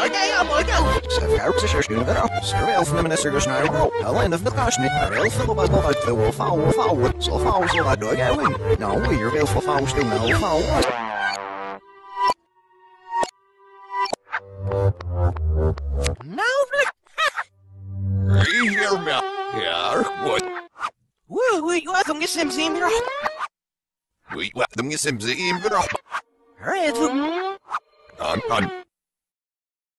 Wait, what? Them you seem to be in the rock. All right,